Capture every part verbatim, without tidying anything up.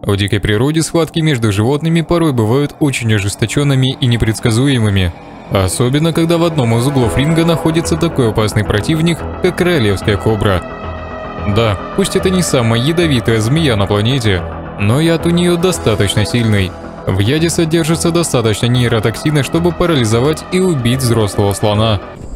В дикой природе схватки между животными порой бывают очень ожесточенными и непредсказуемыми. Особенно, когда в одном из углов ринга находится такой опасный противник, как королевская кобра. Да, пусть это не самая ядовитая змея на планете, но яд у нее достаточно сильный. В яде содержится достаточно нейротоксина, чтобы парализовать и убить взрослого слона.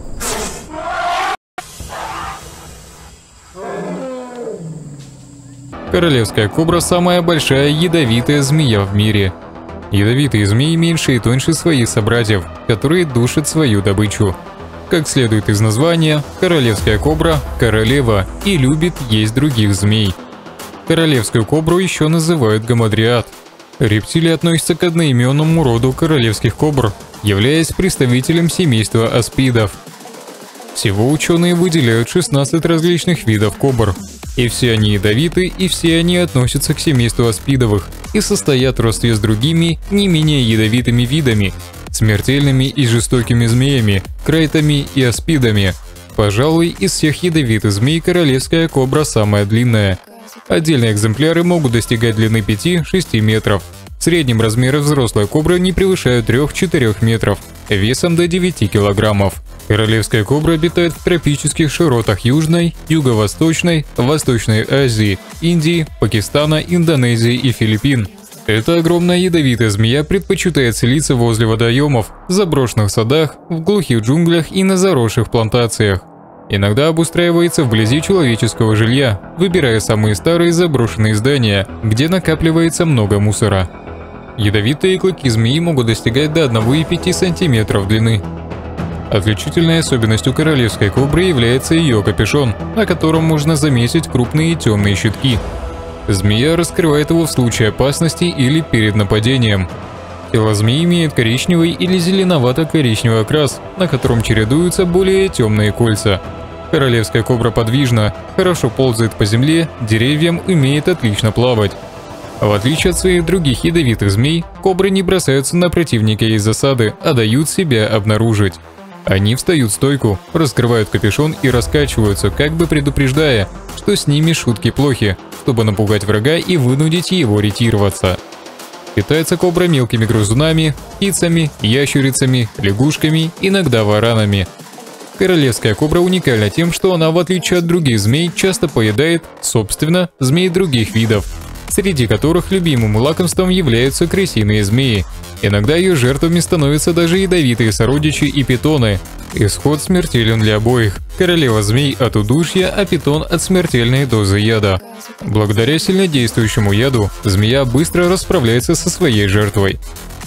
Королевская кобра – самая большая ядовитая змея в мире. Ядовитые змеи меньше и тоньше своих собратьев, которые душат свою добычу. Как следует из названия, королевская кобра – королева и любит есть других змей. Королевскую кобру еще называют гамадриад. Рептилия относится к одноименному роду королевских кобр, являясь представителем семейства аспидов. Всего ученые выделяют шестнадцать различных видов кобр. И все они ядовиты, и все они относятся к семейству аспидовых и состоят в родстве с другими, не менее ядовитыми видами, смертельными и жестокими змеями, крайтами и аспидами. Пожалуй, из всех ядовитых змей королевская кобра самая длинная. Отдельные экземпляры могут достигать длины пяти-шести метров. В среднем размеры взрослой кобры не превышают трёх-четырёх метров, весом до девяти килограммов. Королевская кобра обитает в тропических широтах Южной, Юго-Восточной, Восточной Азии, Индии, Пакистана, Индонезии и Филиппин. Эта огромная ядовитая змея предпочитает селиться возле водоемов, в заброшенных садах, в глухих джунглях и на заросших плантациях. Иногда обустраивается вблизи человеческого жилья, выбирая самые старые заброшенные здания, где накапливается много мусора. Ядовитые клыки змеи могут достигать до одного и пяти сантиметров длины. Отличительной особенностью королевской кобры является ее капюшон, на котором можно заметить крупные темные щитки. Змея раскрывает его в случае опасности или перед нападением. Тело змеи имеет коричневый или зеленовато-коричневый окрас, на котором чередуются более темные кольца. Королевская кобра подвижна, хорошо ползает по земле, деревьям, умеет отлично плавать. В отличие от своих других ядовитых змей, кобры не бросаются на противника из засады, а дают себя обнаружить. Они встают в стойку, раскрывают капюшон и раскачиваются, как бы предупреждая, что с ними шутки плохи, чтобы напугать врага и вынудить его ретироваться. Питается кобра мелкими грызунами, птицами, ящерицами, лягушками, иногда варанами. Королевская кобра уникальна тем, что она, в отличие от других змей, часто поедает, собственно, змей других видов, среди которых любимым лакомством являются крысиные змеи. Иногда ее жертвами становятся даже ядовитые сородичи и питоны. Исход смертелен для обоих. Королева змей от удушья, а питон от смертельной дозы яда. Благодаря сильнодействующему яду, змея быстро расправляется со своей жертвой.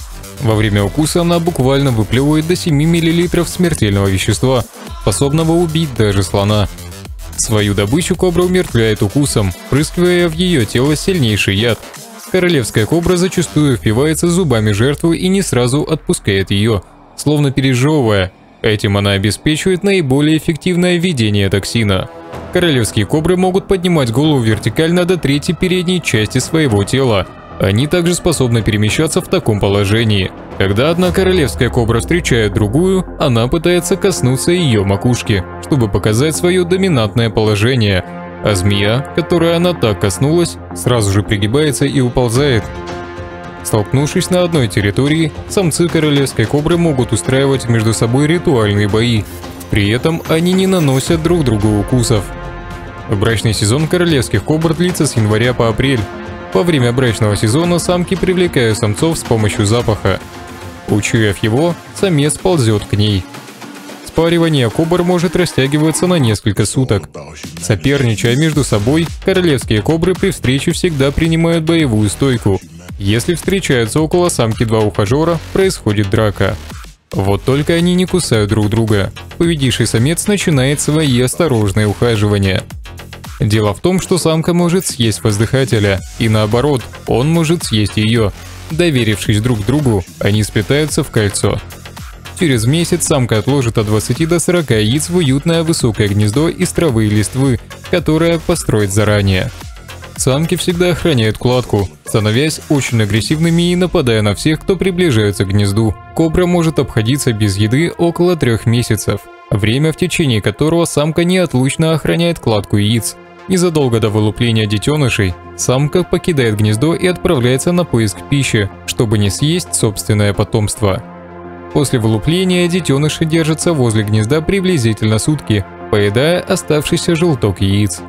Во время укуса она буквально выплевывает до семи миллилитров смертельного вещества, способного убить даже слона. Свою добычу кобра умертвляет укусом, впрыскивая в ее тело сильнейший яд. Королевская кобра зачастую впивается зубами жертву и не сразу отпускает ее, словно пережевывая. Этим она обеспечивает наиболее эффективное введение токсина. Королевские кобры могут поднимать голову вертикально до трети передней части своего тела. Они также способны перемещаться в таком положении. Когда одна королевская кобра встречает другую, она пытается коснуться ее макушки, чтобы показать свое доминантное положение. А змея, которой она так коснулась, сразу же пригибается и уползает. Столкнувшись на одной территории, самцы королевской кобры могут устраивать между собой ритуальные бои. При этом они не наносят друг другу укусов. Брачный сезон королевских кобр длится с января по апрель. Во время брачного сезона самки привлекают самцов с помощью запаха. Учуяв его, самец ползет к ней. Спаривание кобр может растягиваться на несколько суток. Соперничая между собой, королевские кобры при встрече всегда принимают боевую стойку. Если встречаются около самки два ухажера, происходит драка. Вот только они не кусают друг друга. Победивший самец начинает свои осторожные ухаживания. Дело в том, что самка может съесть воздыхателя, и наоборот, он может съесть ее. Доверившись друг другу, они сплетаются в кольцо. Через месяц самка отложит от двадцати до сорока яиц в уютное высокое гнездо из травы и листвы, которое построит заранее. Самки всегда охраняют кладку, становясь очень агрессивными и нападая на всех, кто приближается к гнезду. Кобра может обходиться без еды около трех месяцев, время, в течение которого самка неотлучно охраняет кладку яиц. Незадолго до вылупления детенышей самка покидает гнездо и отправляется на поиск пищи, чтобы не съесть собственное потомство. После вылупления детеныши держатся возле гнезда приблизительно сутки, поедая оставшийся желток яиц.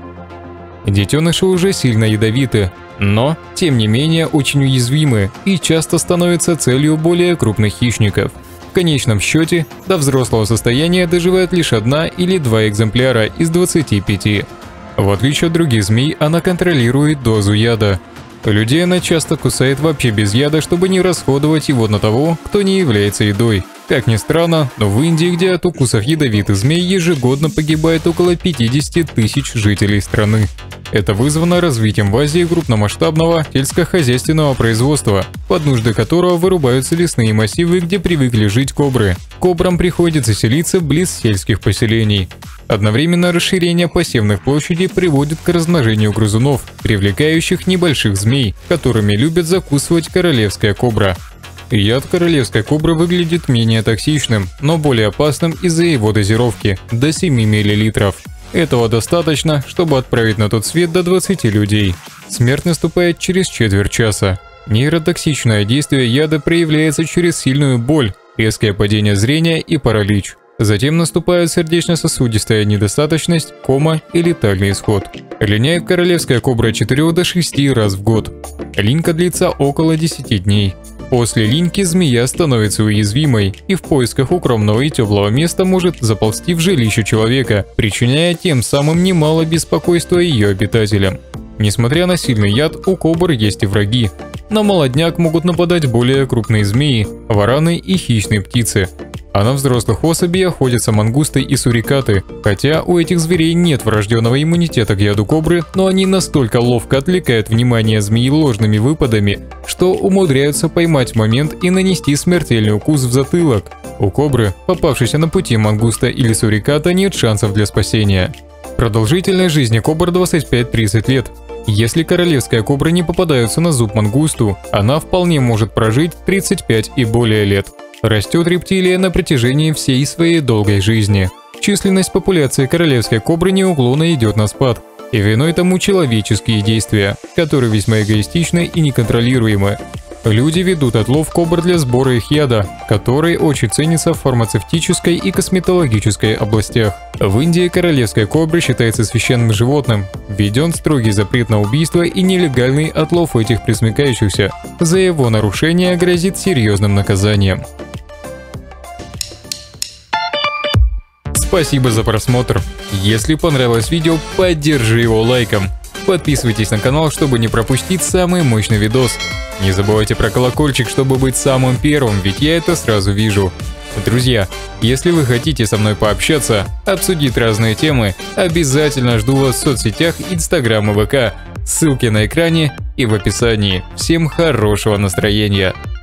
Детеныши уже сильно ядовиты, но, тем не менее, очень уязвимы и часто становятся целью более крупных хищников. В конечном счете, до взрослого состояния доживает лишь одна или два экземпляра из двадцати пяти. В отличие от других змей, она контролирует дозу яда. Людей она часто кусает вообще без яда, чтобы не расходовать его на того, кто не является едой. Как ни странно, но в Индии, где от укусов ядовитых змей ежегодно погибает около пятидесяти тысяч жителей страны. Это вызвано развитием в Азии крупномасштабного сельскохозяйственного производства, под нужды которого вырубаются лесные массивы, где привыкли жить кобры. Кобрам приходится селиться близ сельских поселений. Одновременно расширение посевных площадей приводит к размножению грызунов, привлекающих небольших змей, которыми любят закусывать королевская кобра. Яд королевской кобры выглядит менее токсичным, но более опасным из-за его дозировки – до семи миллилитров. Этого достаточно, чтобы отправить на тот свет до двадцати людей. Смерть наступает через четверть часа. Нейротоксичное действие яда проявляется через сильную боль, резкое падение зрения и паралич. Затем наступают сердечно-сосудистая недостаточность, кома и летальный исход. Линяет королевская кобра от четырёх до шести раз в год. Линька длится около десяти дней. После линьки змея становится уязвимой и в поисках укромного и теплого места может заползти в жилище человека, причиняя тем самым немало беспокойства ее обитателям. Несмотря на сильный яд, у кобр есть и враги. На молодняк могут нападать более крупные змеи, вараны и хищные птицы. А на взрослых особей охотятся мангусты и сурикаты, хотя у этих зверей нет врожденного иммунитета к яду кобры, но они настолько ловко отвлекают внимание змеи ложными выпадами, что умудряются поймать момент и нанести смертельный укус в затылок. У кобры, попавшейся на пути мангуста или суриката, нет шансов для спасения. Продолжительность жизни кобр двадцать пять - тридцать лет. Если королевская кобра не попадается на зуб мангусту, она вполне может прожить тридцать пять и более лет. Растет рептилия на протяжении всей своей долгой жизни. Численность популяции королевской кобры неуклонно идет на спад, и виной тому человеческие действия, которые весьма эгоистичны и неконтролируемы. Люди ведут отлов кобр для сбора их яда, который очень ценится в фармацевтической и косметологической областях. В Индии королевская кобра считается священным животным, введен строгий запрет на убийство и нелегальный отлов этих пресмыкающихся. За его нарушение грозит серьезным наказанием. Спасибо за просмотр. Если понравилось видео, поддержи его лайком. Подписывайтесь на канал, чтобы не пропустить самый мощный видос. Не забывайте про колокольчик, чтобы быть самым первым, ведь я это сразу вижу. Друзья, если вы хотите со мной пообщаться, обсудить разные темы, обязательно жду вас в соцсетях Instagram и вэ ка. Ссылки на экране и в описании. Всем хорошего настроения!